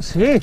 Sí.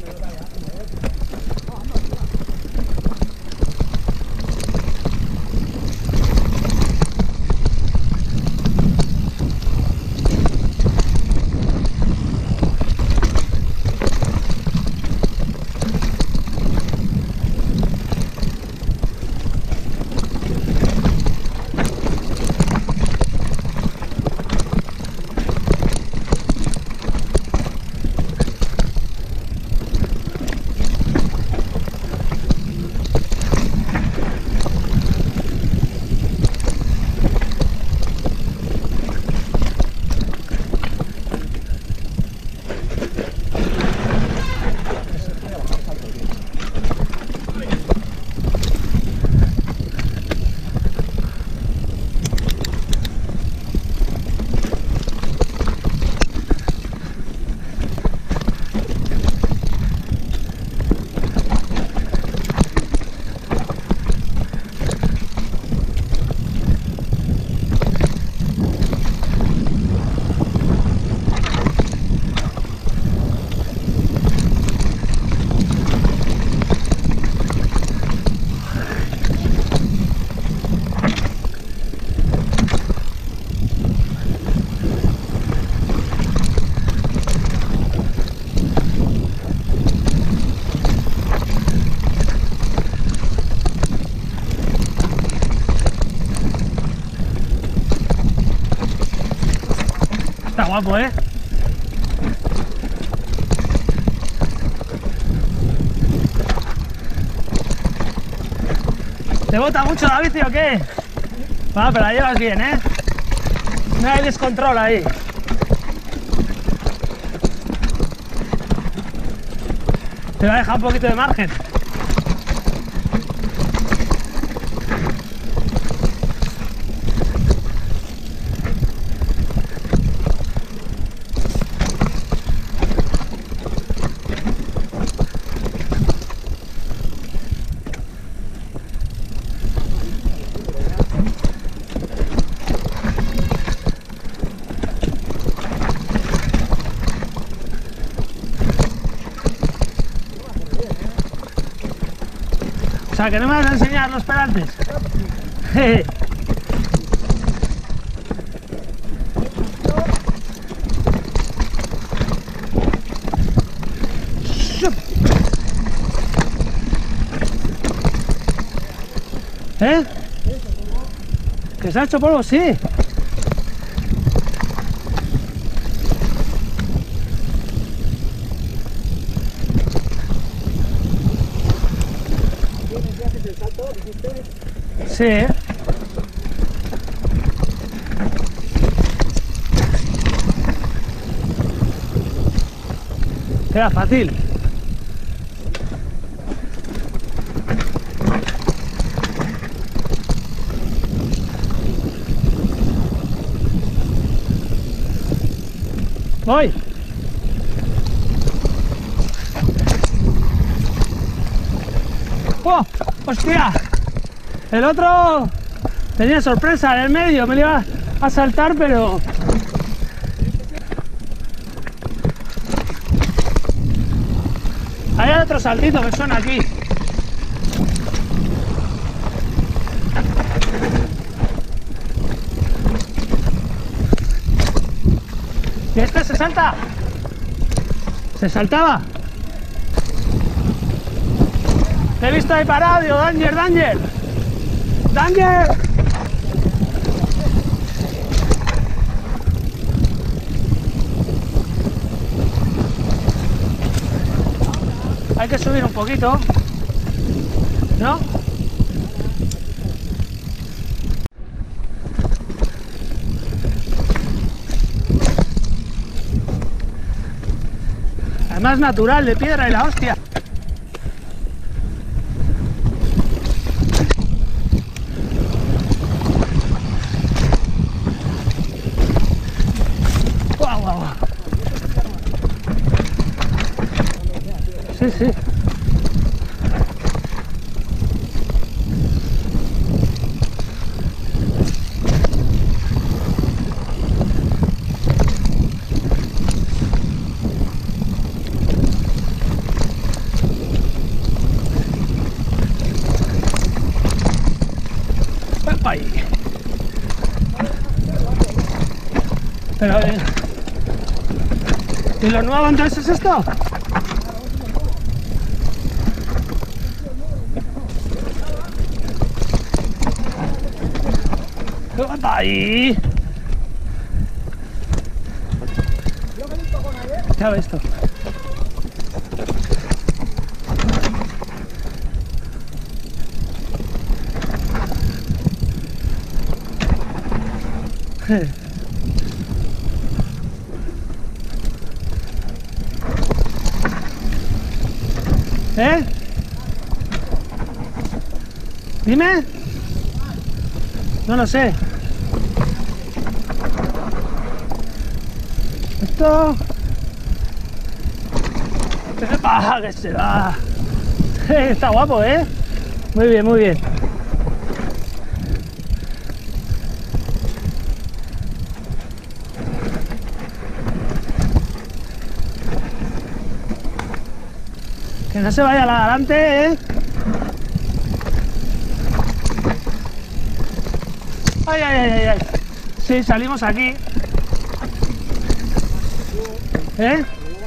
Está guapo, ¿eh? ¿Te bota mucho la bici o qué? Va, pero la llevas bien, ¿eh? No hay descontrol ahí. Te va a dejar un poquito de margen. O sea, que no me vas a enseñar los pedantes. ¿Eh? ¿Que se ha hecho polvo? Sí. Sí, ¿eh? Era fácil. Voy. ¡Oh! ¡Hostia! El otro tenía sorpresa en el medio, me lo iba a saltar, pero... Hay otro saltito que suena aquí. ¿Y este se salta? ¿Se saltaba? Te he visto ahí parado, digo, Danger, Danger. ¡Danger! Hay que subir un poquito, ¿no? Además natural, de piedra y la hostia. Guau, guau, guau. Sí, sí. Pero... ¿y lo nuevo entonces es esto? ¡Ahí! Ya ves esto. ¿Eh? Dime. No lo sé. Esto... ¡epa! ¡Que se va! Está guapo, ¿eh? Muy bien, muy bien. Que no se vaya adelante, ¿eh? ¡Ay, ay, ay, ay! Sí, salimos aquí. ¿Eh?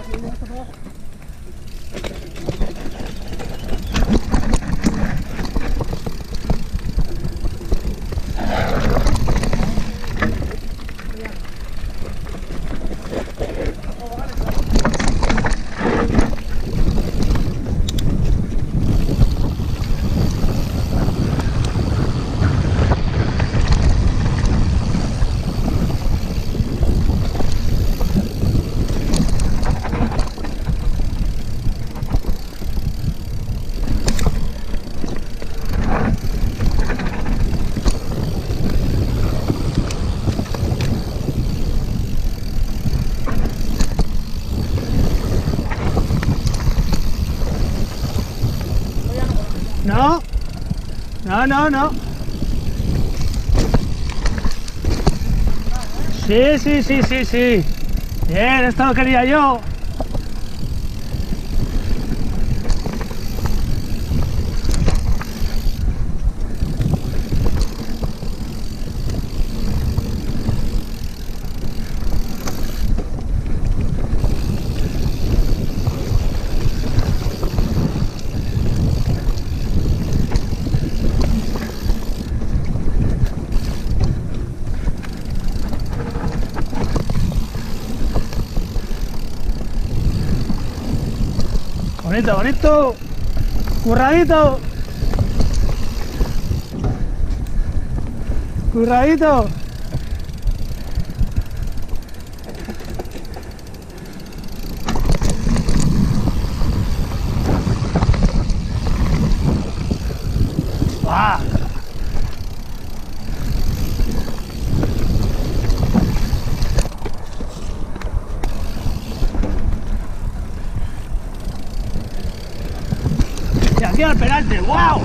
No, no, no, no. Sí, sí, sí, sí, sí. Bien, esto lo quería yo. Bonito, bonito. Curradito. Curradito. ¡Guau! Y aquí al penalti. ¡Wow!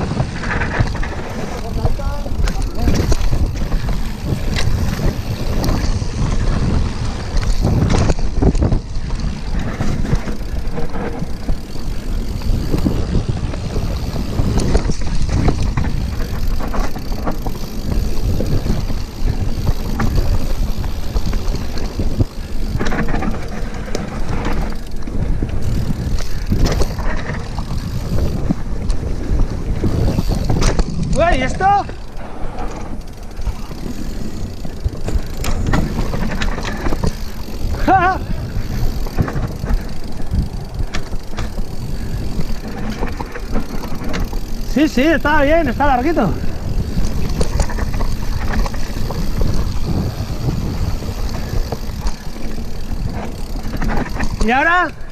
¿Y esto? ¡Ja! Sí, sí, está bien, está larguito. ¿Y ahora?